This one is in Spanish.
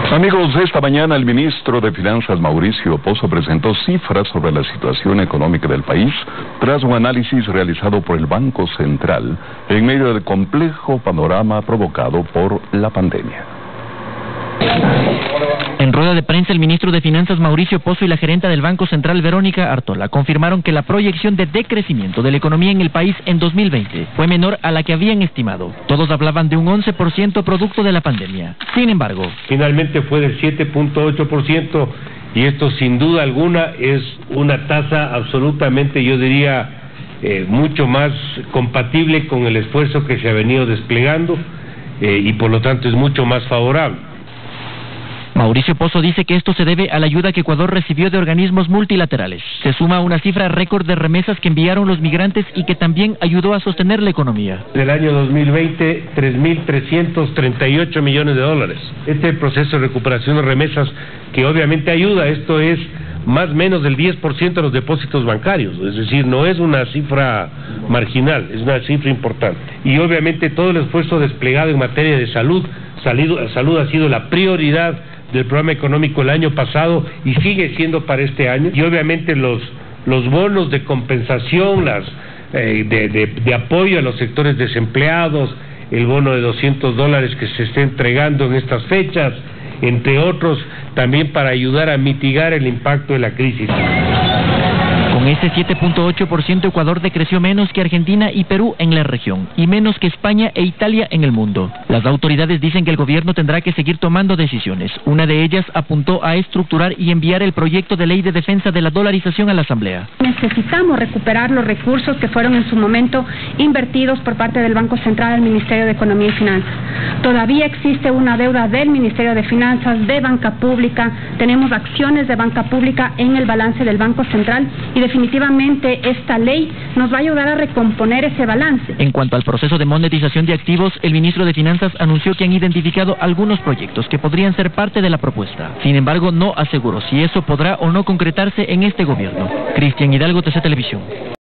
Amigos, esta mañana el ministro de Finanzas, Mauricio Pozo, presentó cifras sobre la situación económica del país tras un análisis realizado por el Banco Central en medio del complejo panorama provocado por la pandemia. En rueda de prensa, el ministro de Finanzas, Mauricio Pozo, y la gerenta del Banco Central, Verónica Artola, confirmaron que la proyección de decrecimiento de la economía en el país en 2020 fue menor a la que habían estimado. Todos hablaban de un 11% producto de la pandemia. Sin embargo, finalmente fue del 7.8%, y esto sin duda alguna es una tasa absolutamente, yo diría, mucho más compatible con el esfuerzo que se ha venido desplegando, y por lo tanto es mucho más favorable. Mauricio Pozo dice que esto se debe a la ayuda que Ecuador recibió de organismos multilaterales. Se suma a una cifra récord de remesas que enviaron los migrantes y que también ayudó a sostener la economía. Del año 2020, 3.338 millones de dólares. Este proceso de recuperación de remesas que obviamente ayuda, esto es más o menos del 10% de los depósitos bancarios, es decir, no es una cifra marginal, es una cifra importante. Y obviamente todo el esfuerzo desplegado en materia de salud ha sido la prioridad del programa económico el año pasado y sigue siendo para este año. Y obviamente los bonos de compensación, de apoyo a los sectores desempleados, el bono de $200 que se está entregando en estas fechas, entre otros, también para ayudar a mitigar el impacto de la crisis. Con ese 7.8%, Ecuador decreció menos que Argentina y Perú en la región, y menos que España e Italia en el mundo. Las autoridades dicen que el gobierno tendrá que seguir tomando decisiones. Una de ellas apuntó a estructurar y enviar el proyecto de ley de defensa de la dolarización a la Asamblea. Necesitamos recuperar los recursos que fueron en su momento invertidos por parte del Banco Central al Ministerio de Economía y Finanzas. Todavía existe una deuda del Ministerio de Finanzas, de banca pública, tenemos acciones de banca pública en el balance del Banco Central y definitivamente esta ley nos va a ayudar a recomponer ese balance. En cuanto al proceso de monetización de activos, el ministro de Finanzas anunció que han identificado algunos proyectos que podrían ser parte de la propuesta. Sin embargo, no aseguró si eso podrá o no concretarse en este gobierno. Cristian Hidalgo, TC Televisión.